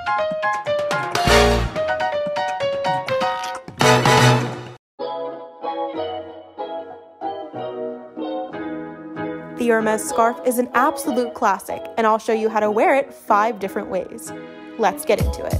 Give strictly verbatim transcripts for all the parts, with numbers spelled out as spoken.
The Hermes scarf is an absolute classic, and I'll show you how to wear it five different ways. Let's get into it.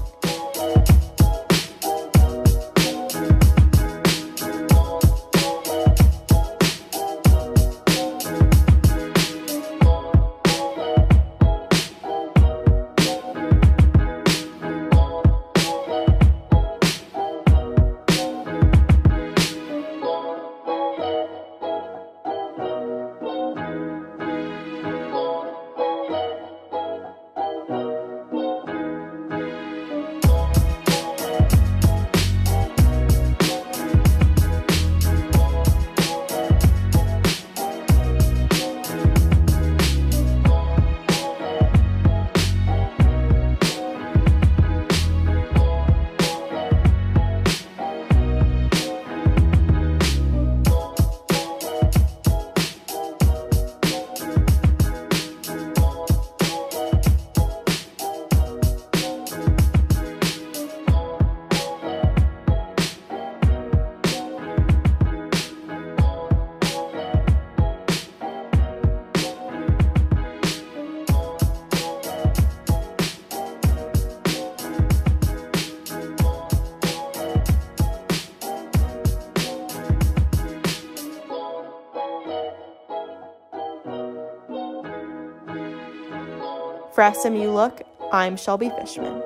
For S M U Look, I'm Shelby Fishman.